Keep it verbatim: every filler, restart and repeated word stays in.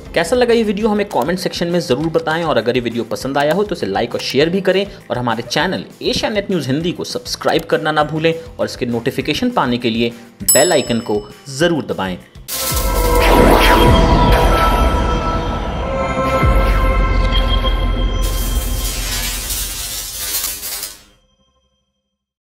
कैसा लगा ये वीडियो हमें कमेंट सेक्शन में ज़रूर बताएं, और अगर ये वीडियो पसंद आया हो तो इसे लाइक और शेयर भी करें, और हमारे channel Asianet News Hindi को सब्सक्राइब करना ना भूलें, और इसके नोटिफिकेशन पाने के लिए बेल आइकन को ज़रूर दबाएं।